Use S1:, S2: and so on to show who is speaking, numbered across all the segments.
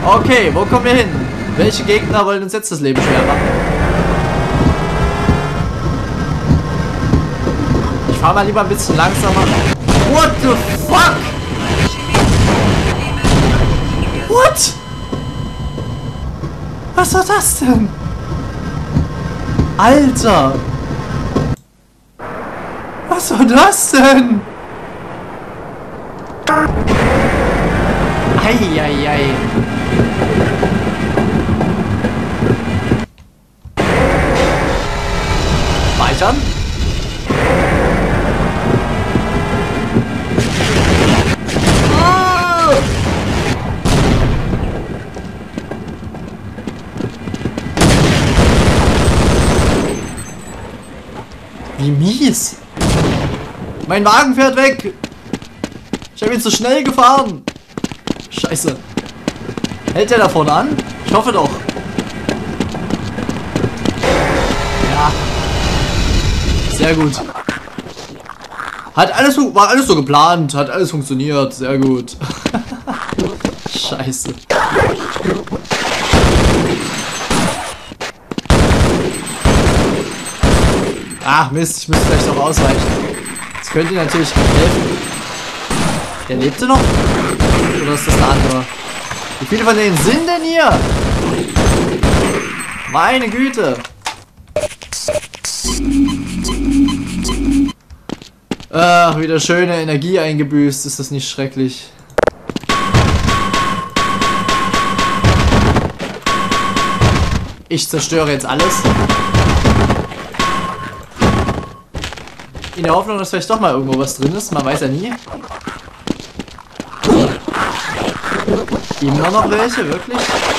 S1: Okay, wo kommen wir hin? Welche Gegner wollen uns jetzt das Leben schwer machen? Ich fahre mal lieber ein bisschen langsamer. What the fuck? What? Was war das denn? Alter! Was war das denn? Eieiei. Speichern. Wie mies. Mein Wagen fährt weg. Ich habe ihn zu schnell gefahren. Scheiße. Hält der da vorne an? Ich hoffe doch. Ja. Sehr gut. War alles so geplant. Hat alles funktioniert. Sehr gut. Scheiße. Ach Mist, ich müsste vielleicht noch ausweichen. Das könnte natürlich helfen. Der lebte noch? Oder ist das ein anderer? Wie viele von denen sind denn hier? Meine Güte. Ach, wieder schöne Energie eingebüßt. Ist das nicht schrecklich? Ich zerstöre jetzt alles. In der Hoffnung, dass vielleicht doch mal irgendwo was drin ist. Man weiß ja nie. Immer noch welche, wirklich?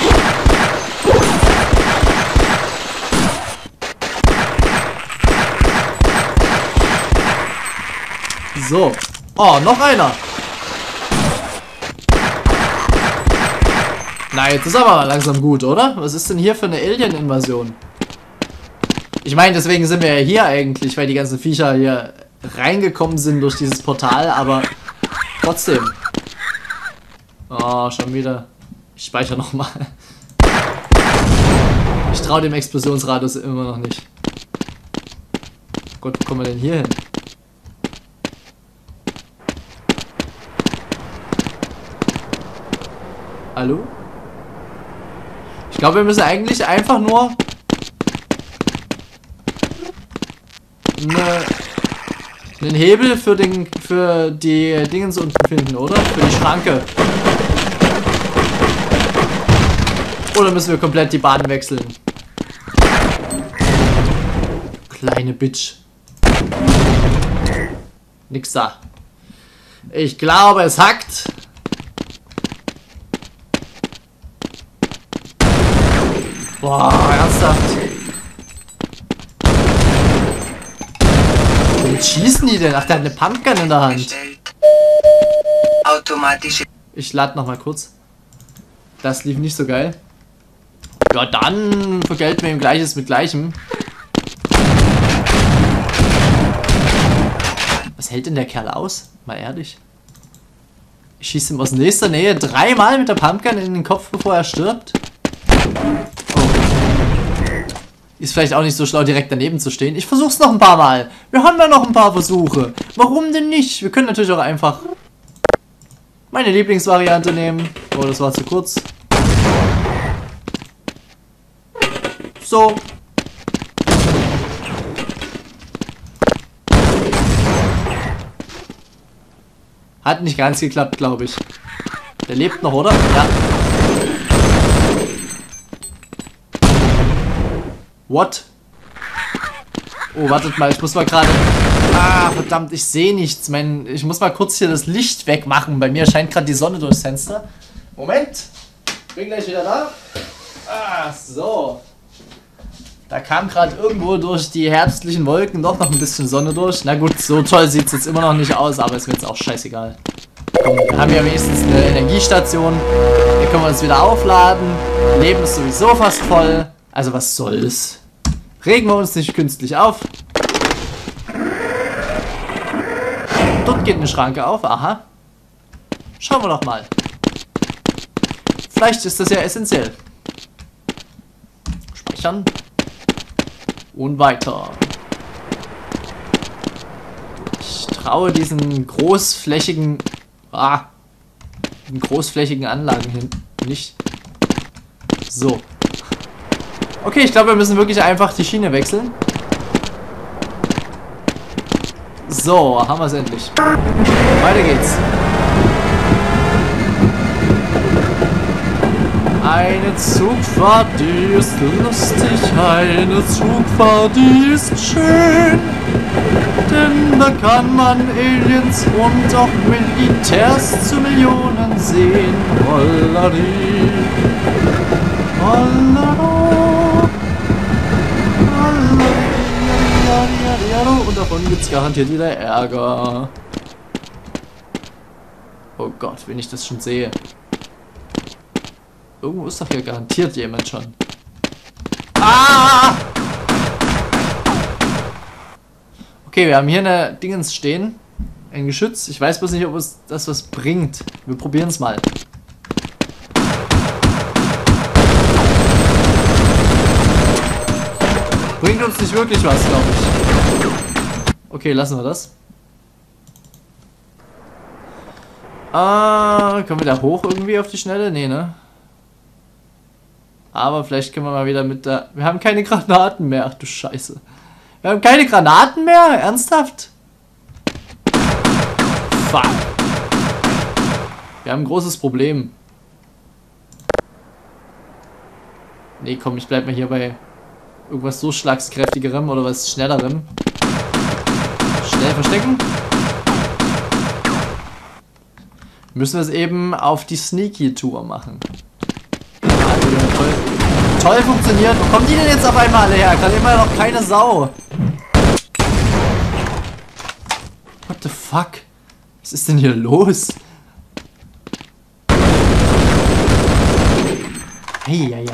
S1: So. Oh, noch einer. Na, jetzt ist aber mal langsam gut, oder? Was ist denn hier für eine Alien-Invasion? Ich meine, deswegen sind wir ja hier eigentlich, weil die ganzen Viecher hier reingekommen sind durch dieses Portal, aber trotzdem. Oh, schon wieder. Ich speichere nochmal. Ich traue dem Explosionsradius immer noch nicht. Gott, wo kommen wir denn hier hin? Hallo? Ich glaube, wir müssen eigentlich einfach nur einen Hebel für die Dingens unten finden, oder? Für die Schranke. Oder müssen wir komplett die Bahn wechseln? Kleine Bitch. Nix da. Ich glaube, es hackt. Boah, ernsthaft. Womit schießen die denn? Ach, der hat eine Pumpgun in der Hand.
S2: Automatische.
S1: Ich lade noch mal kurz. Das lief nicht so geil. Ja, dann vergelten wir ihm Gleiches mit Gleichem. Was hält denn der Kerl aus? Mal ehrlich. Ich schieße ihm aus nächster Nähe 3-mal mit der Pumpgun in den Kopf, bevor er stirbt. Oh. Ist vielleicht auch nicht so schlau, direkt daneben zu stehen. Ich versuch's noch ein paar Mal. Wir haben ja noch ein paar Versuche. Warum denn nicht? Wir können natürlich auch einfach meine Lieblingsvariante nehmen. Oh, das war zu kurz. So. Hat nicht ganz geklappt, glaube ich. Der lebt noch, oder? Ja. What? Oh, wartet mal, ich muss mal gerade... Ah, verdammt, ich sehe nichts. Ich muss mal kurz hier das Licht wegmachen. Bei mir scheint gerade die Sonne durchs Fenster. Moment. Bin gleich wieder da. Ah, so. Da kam gerade irgendwo durch die herbstlichen Wolken doch noch ein bisschen Sonne durch. Na gut, so toll sieht es jetzt immer noch nicht aus, aber ist mir jetzt auch scheißegal. Komm, wir haben ja wenigstens eine Energiestation. Hier können wir uns wieder aufladen. Leben ist sowieso fast voll. Also was soll's? Regen wir uns nicht künstlich auf. Dort geht eine Schranke auf. Aha. Schauen wir doch mal. vielleicht ist das ja essentiell. Speichern. Und weiter. Ich traue diesen großflächigen Anlagen hin nicht. So. Okay, ich glaube, wir müssen wirklich einfach die Schiene wechseln. So, haben wir es endlich. Weiter geht's. Eine Zugfahrt, die ist lustig, eine Zugfahrt, die ist schön. Denn da kann man Aliens und auch Militärs zu Millionen sehen. Hollari, hollaro, hollari, und davon gibt's garantiert wieder Ärger. Oh Gott, wenn ich das schon sehe. Irgendwo ist doch hier garantiert jemand schon. Ah! Okay, wir haben hier eine Dingens stehen. Ein Geschütz. Ich weiß bloß nicht, ob es das was bringt. Wir probieren es mal. Bringt uns nicht wirklich was, glaube ich. Okay, lassen wir das. Kommen wir da hoch irgendwie auf die Schnelle? Nee, ne? Aber vielleicht können wir mal wieder mit der... Wir haben keine Granaten mehr. Ach du Scheiße. Wir haben keine Granaten mehr? Ernsthaft? Fuck. Wir haben ein großes Problem. Nee, komm, ich bleib mal hier bei irgendwas so schlagskräftigerem oder was schnellerem. Schnell verstecken. Müssen wir es eben auf die Sneaky-Tour machen. Toll funktioniert. Wo kommen die denn jetzt auf einmal alle her? Gerade immer noch keine Sau. What the fuck? Was ist denn hier los? Hey.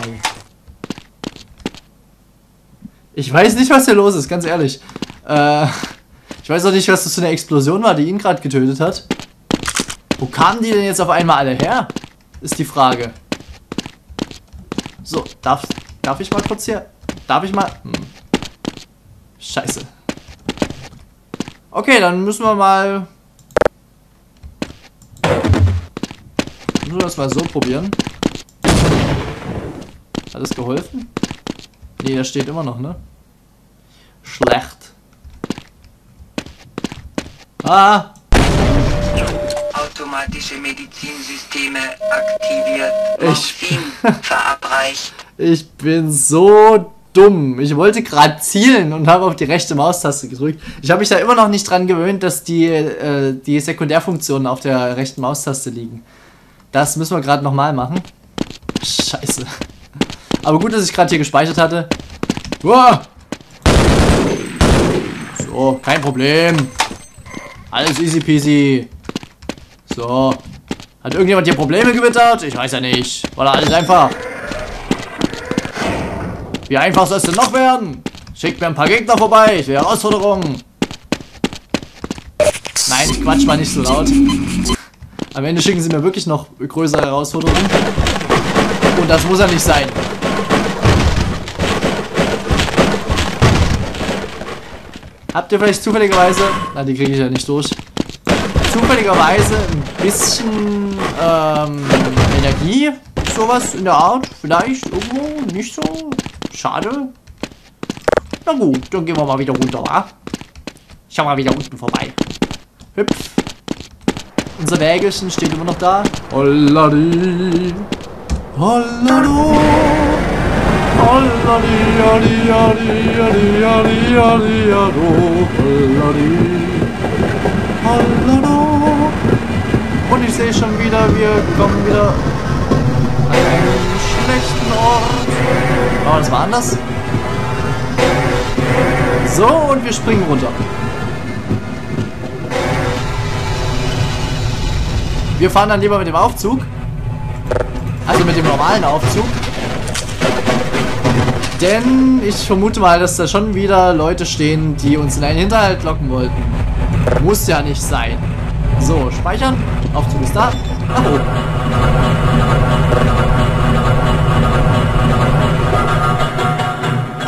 S1: Ich weiß nicht, was hier los ist, ganz ehrlich. Ich weiß auch nicht, was das für eine Explosion war, die ihn gerade getötet hat. Wo kamen die denn jetzt auf einmal alle her? Ist die Frage. So, darf ich mal kurz hier? Darf ich mal? Scheiße. Okay, dann müssen wir mal... Müssen wir das mal so probieren. Hat das geholfen? Nee, da steht immer noch, ne? Schlecht. Ah!
S2: Automatische Medizinsysteme aktiviert. Morphin verabreicht.
S1: Ich bin so dumm. Ich wollte gerade zielen und habe auf die rechte Maustaste gedrückt. Ich habe mich da immer noch nicht dran gewöhnt, dass die Sekundärfunktionen auf der rechten Maustaste liegen. Das müssen wir gerade nochmal machen. Scheiße. Aber gut, dass ich gerade hier gespeichert hatte. Uah. So, kein Problem. Alles easy peasy. So. Hat irgendjemand hier Probleme gewittert? Ich weiß ja nicht. War da alles einfach? Wie einfach soll es denn noch werden? Schickt mir ein paar Gegner vorbei. Ich will Herausforderungen. Nein, ich quatsch mal nicht so laut. Am Ende schicken sie mir wirklich noch größere Herausforderungen. Und das muss ja nicht sein. Habt ihr vielleicht zufälligerweise... Na, die kriege ich ja nicht durch. Zufälligerweise ein bisschen Energie? Sowas in der Art? Vielleicht irgendwo? Nicht so? Schade. Na gut, dann gehen wir mal wieder runter, wa? Schau mal wieder unten vorbei. Hüpf. Unser Wägelchen steht immer noch da. Holladi. Hollado. Holladi, adi, adi, adi, adi, adi, ado. Holladi. Hollado. Und ich sehe schon wieder, wir kommen wieder an einen schlechten Ort. Aber das war anders. So, und wir springen runter. Wir fahren dann lieber mit dem Aufzug. Also mit dem normalen Aufzug. Denn ich vermute mal, dass da schon wieder Leute stehen, die uns in einen Hinterhalt locken wollten. Muss ja nicht sein. So, speichern. Aufzug ist da. Nach oben.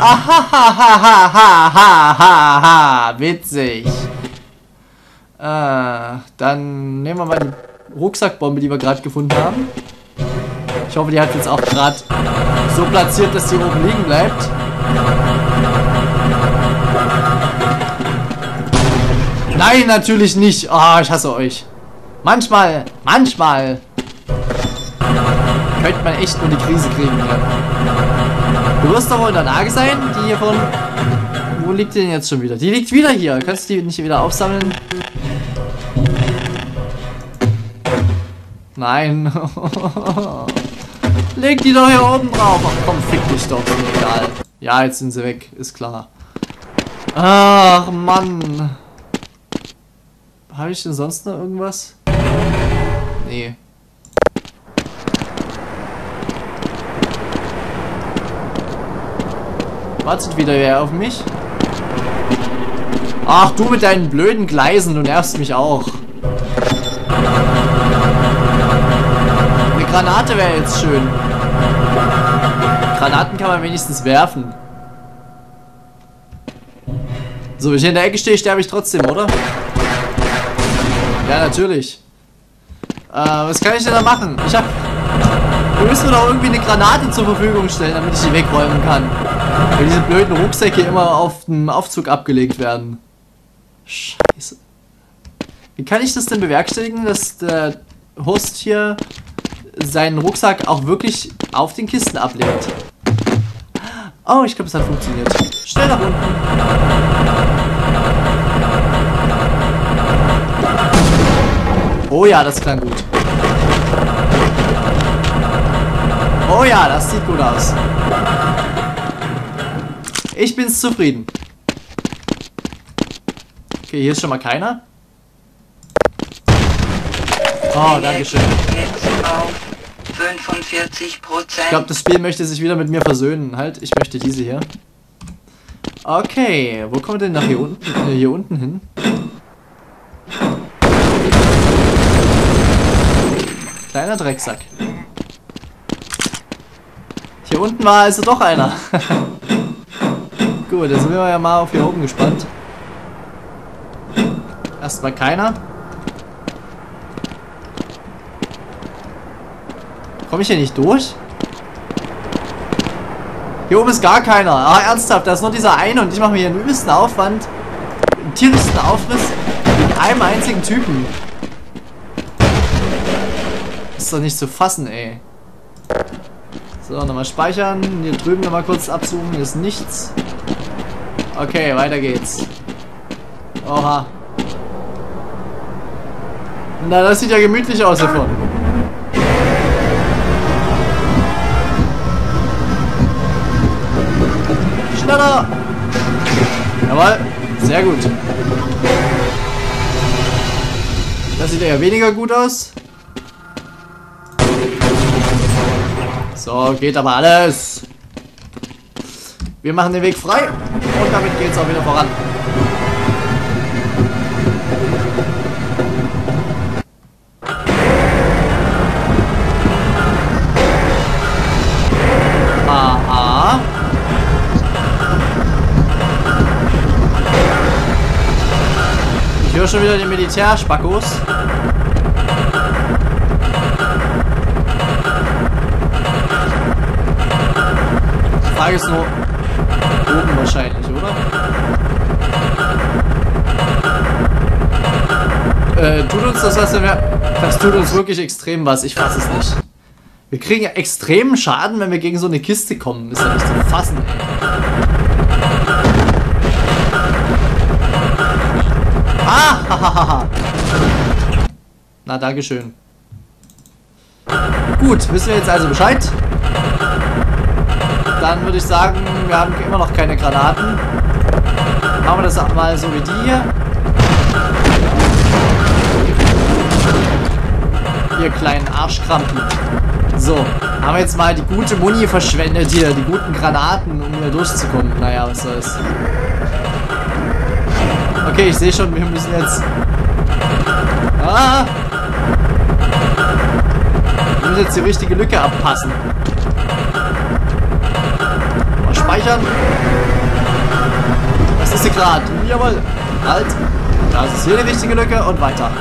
S1: Ahahahahahaha. Witzig. Dann nehmen wir mal die Rucksackbombe, die wir gerade gefunden haben. Ich hoffe, die hat jetzt auch gerade so platziert, dass die oben liegen bleibt. Nein, natürlich nicht. Oh, ich hasse euch. Manchmal könnte man echt nur die Krise kriegen. Ja. Du wirst doch wohl in der Lage sein, die hier von... Wo liegt die denn jetzt schon wieder? Die liegt wieder hier. Kannst du die nicht wieder aufsammeln? Nein. Leg die doch hier oben drauf. Ach komm, fick dich doch. Ist mir egal. Ja, jetzt sind sie weg. Ist klar. Ach, Mann. Habe ich denn sonst noch irgendwas? Nee. Wartet wieder wer auf mich? Ach, du mit deinen blöden Gleisen, du nervst mich auch. Eine Granate wäre jetzt schön. Granaten kann man wenigstens werfen. So, wenn ich in der Ecke stehe, sterbe ich trotzdem, oder? Ja, natürlich. Was kann ich denn da machen? Wir müssen mir doch irgendwie eine Granate zur Verfügung stellen, damit ich die wegräumen kann. Weil diese blöden Rucksäcke immer auf dem Aufzug abgelegt werden. Scheiße. Wie kann ich das denn bewerkstelligen, dass der Host hier seinen Rucksack auch wirklich auf den Kisten ablegt? Oh, ich glaube, es hat funktioniert. Schnell nach unten. Oh ja, das klang gut. Oh ja, das sieht gut aus. Ich bin's zufrieden. Okay, hier ist schon mal keiner. Oh, dankeschön. Ich glaube, das Spiel möchte sich wieder mit mir versöhnen. Halt, ich möchte diese hier. Okay, wo kommt denn nach hier unten hin? Kleiner Drecksack. Hier unten war also doch einer. Gut, da sind wir ja mal auf hier oben gespannt. Erstmal keiner. Komme ich hier nicht durch? Hier oben ist gar keiner. Ah, ernsthaft, da ist nur dieser eine und ich mache mir hier einen übelsten Aufwand. Einen tierischsten Aufriss wegen einem einzigen Typen. Ist doch nicht zu fassen, ey. So, nochmal speichern. Hier drüben nochmal kurz absuchen. Hier ist nichts. Okay, weiter geht's. Oha. Na, das sieht ja gemütlich aus hier vorne. Schneller! Jawohl, sehr gut. Das sieht ja weniger gut aus. So, geht aber alles. Wir machen den Weg frei und damit geht es auch wieder voran. Aha. Ich höre schon wieder den Militärspackos. Die Frage ist nur oben wahrscheinlich, oder? Tut uns das was, wenn wir... Das tut uns wirklich extrem was, ich fasse es nicht. Wir kriegen extremen Schaden, wenn wir gegen so eine Kiste kommen. Ist ja nicht zu fassen, ey. Ah, na, dankeschön. Gut, wissen wir jetzt also Bescheid. Dann würde ich sagen, wir haben immer noch keine Granaten. Machen wir das auch mal so wie die hier. Ihr kleinen Arschkrampen. So, haben wir jetzt mal die gute Muni verschwendet hier, die guten Granaten, um hier durchzukommen. Naja, was soll's. Okay, ich sehe schon, wir müssen jetzt... Ah! Wir müssen jetzt die richtige Lücke abpassen. Speichern. Das ist sie gerade. Jawohl. Halt. Das ist hier die richtige Lücke und weiter.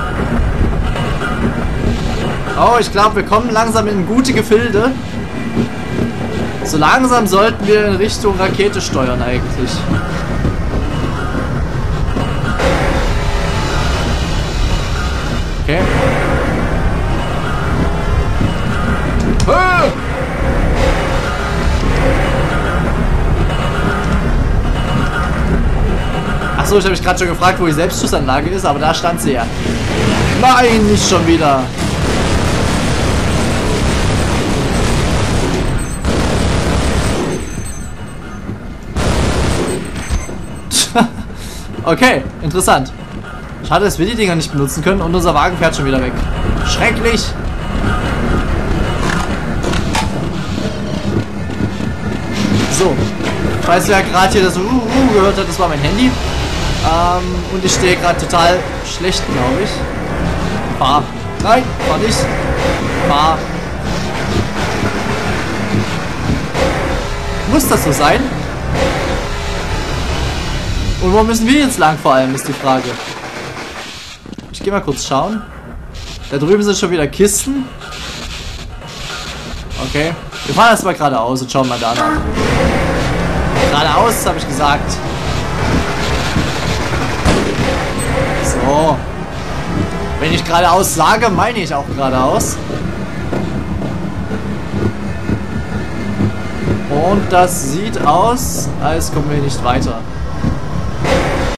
S1: Oh, ich glaube, wir kommen langsam in gute Gefilde. So langsam sollten wir in Richtung Rakete steuern eigentlich. Okay. Achso, ich habe mich gerade schon gefragt, wo die Selbstschussanlage ist, aber da stand sie ja. Nein, nicht schon wieder. Okay, interessant. Schade, dass wir die Dinger nicht benutzen können und unser Wagen fährt schon wieder weg. Schrecklich. So. Falls ihr ja gerade hier das gehört habt, das war mein Handy. Und ich stehe gerade total schlecht, glaube ich. Fahr. Nein, fahr nicht. Fahr. Muss das so sein? Und wo müssen wir jetzt lang vor allem, ist die Frage. Ich gehe mal kurz schauen. Da drüben sind schon wieder Kisten. Okay. Wir fahren erstmal geradeaus und schauen mal da nach. Geradeaus, habe ich gesagt. So. Wenn ich geradeaus sage, meine ich auch geradeaus. Und das sieht aus, als kommen wir nicht weiter.